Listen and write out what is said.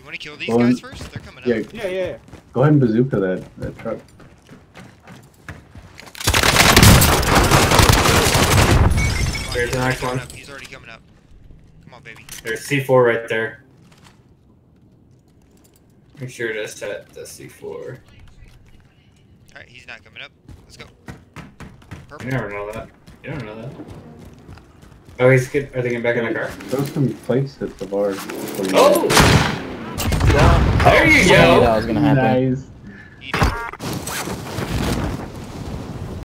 want to kill these guys first? They're coming up. Yeah. Go ahead and bazooka that truck. There's the next one. He's already coming up. Come on, baby. There's C4 right there. Make sure to set the C4. Alright, he's not coming up. Let's go. Purple. You never know that. You don't know that. Oh, are they getting back in the car? Throw some plates at the bar. Oh! There you go! That was gonna happen. Nice.